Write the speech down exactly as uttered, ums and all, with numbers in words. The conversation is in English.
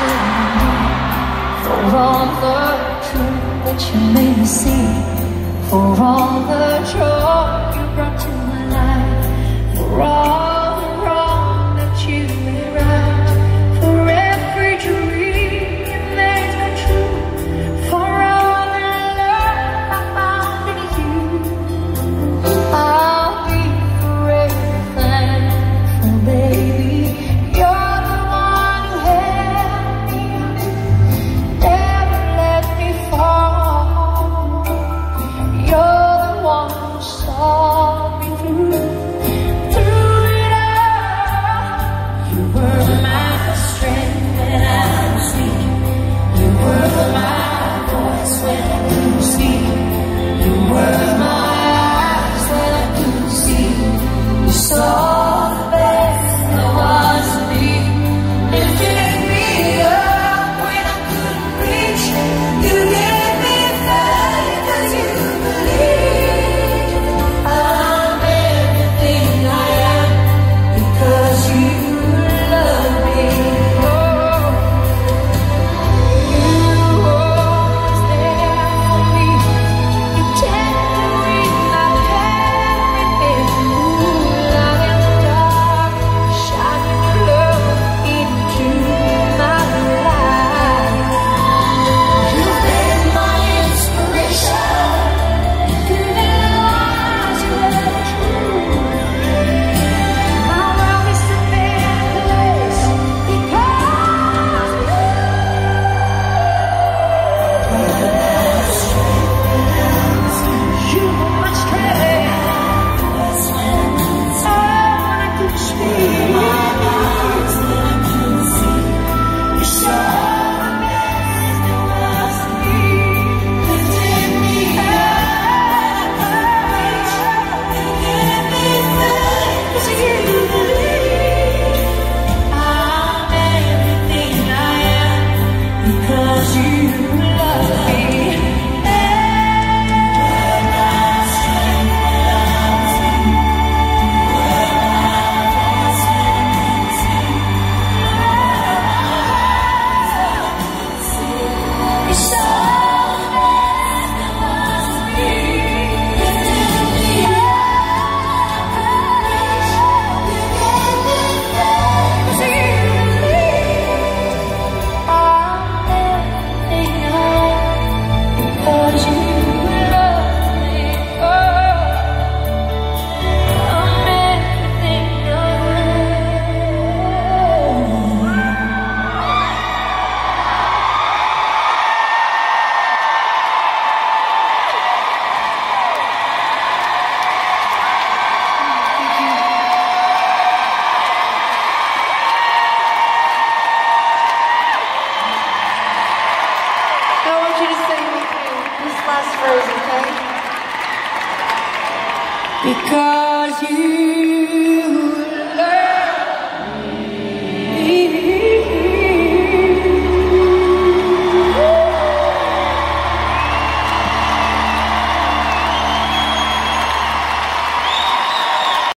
For all the truth that you made me see, for all the joy you brought to my life, for all the wrong that you made right, for every dream you made come true, for all the love I found in you, I'll be forever thankful, baby. You're the one who held me up, never let me fall. You're the one who saw me through, through it all. You were my strength when I was weak. You were my voice when I couldn't speak. You were my eyes when I couldn't see. You saw the best there was in me, lifted me up when I couldn't reach. You gave me faith 'cause you believed. I'm everything I am because you love me. Oh, you always there for me. You tend to read my everything. Ooh, light in the dark, shining love into my life. You've been my inspiration. You've been lies you ever true. My world is a better place because of you. You were my strength. Oh, I could speak. You saw the best there was in me, lifted me up. You gave me faith 'cause you believed. I'm everything I am because you love me. You saw the best there was in me, lifted me up. You gave me faith 'cause you believed. I'm everything I am because you love me. Oh, I'm everything I am. I want you to sing with me this last phrase, okay? Because you